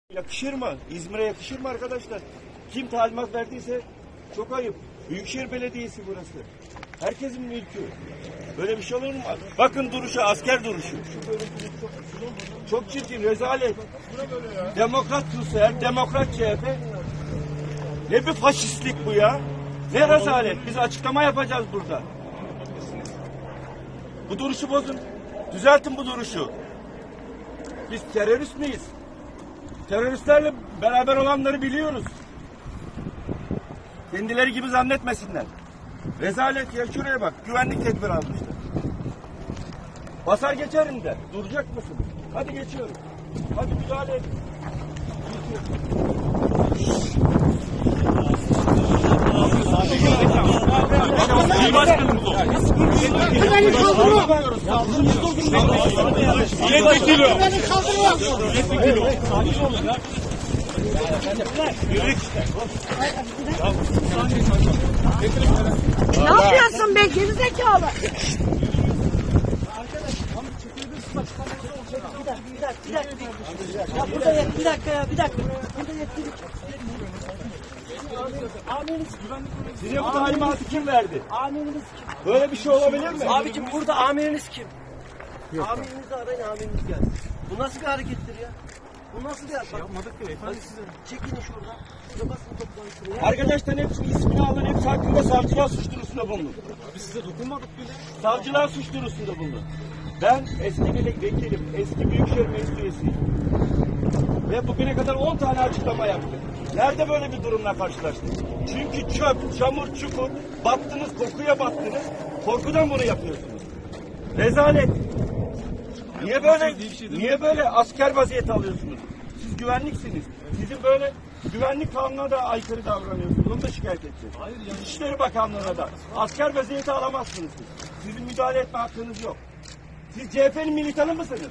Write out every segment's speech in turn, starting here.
Yakışır mı? İzmir'e yakışır mı arkadaşlar? Kim talimat verdiyse çok ayıp. Büyükşehir Belediyesi burası. Herkesin mülkü. Böyle bir şey olur mu? Bakın duruşu, asker duruşu. Şu görüntü çok çirkin, rezalet. Demokrat Rusya, demokrat CHP. Ne bir faşistlik bu ya? Ne rezalet? Biz açıklama yapacağız burada. Bu duruşu bozun. Düzeltin bu duruşu. Biz terörist miyiz? Teröristlerle beraber olanları biliyoruz. Kendileri gibi zannetmesinler. Rezalet ya, şuraya bak. Güvenlik tedbiri almışlar. Basar geçerim de. Duracak mısın? Hadi geçiyorum. Hadi müdahale et. Beni kaldırıyor. Ne yapıyorsun be gerizekalı? Bir dakika. Burada yetkili. Amiriniz Size bu talimatı kim verdi? Amiriniz kim? Böyle bir şey olabilir mi? Abicim burada amiriniz kim? Amirinizi arayın, amiriniz gelsin. Bu nasıl bir harekettir ya? Bu nasıl bir hareket? Yapmadık ki efendim size. Çekinin şuradan. Şurada basın toplantısını ya. Arkadaşların hepsinin ismini alın, hepsi hakkında savcılığa suç duyurusunda bulunun. Abi size dokunmadık bile. Savcılığa suç duyurusunda bulunun. Ben eski vekilim, eski Büyükşehir Meclis üyesiyim. Ve bugüne kadar 10 tane açıklama yaptım. Nerede böyle bir durumla karşılaştık? Çünkü çöp, çamur, çukur, battınız, kokuya battınız. Korkudan bunu yapıyorsunuz. Rezalet. Niye böyle asker vaziyeti alıyorsunuz? Siz güvenliksiniz. Sizin böyle güvenlik kanununa da aykırı davranıyorsunuz. Onu da şikayet edeceğiz. İçişleri Bakanlığı'na da asker vaziyeti alamazsınız siz. Sizin müdahale etme hakkınız yok. Siz CHP'nin militanı mısınız?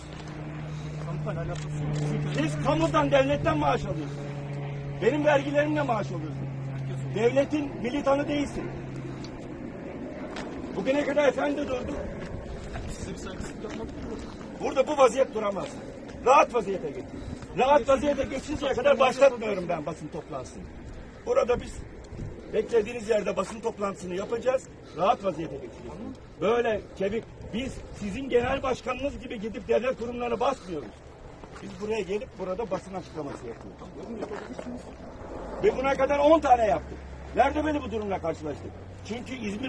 Siz kamudan, devletten maaş alıyorsunuz. Benim vergilerimle maaş alıyorsunuz. Devletin militanı değilsin. Bugüne kadar efendi durduk. Burada bu vaziyet duramaz. Rahat vaziyete geç. Rahat vaziyete geçinceye kadar başlatmıyorum ben basın toplantısını. Burada biz beklediğiniz yerde basın toplantısını yapacağız. Rahat vaziyete geçeceğiz. Böyle çevik. Biz sizin genel başkanınız gibi gidip devlet kurumlarına basmıyoruz. Biz buraya gelip burada basın açıklaması yapıyoruz. Ve buna kadar 10 tane yaptık. Nerede böyle bu durumla karşılaştık? Çünkü İzmir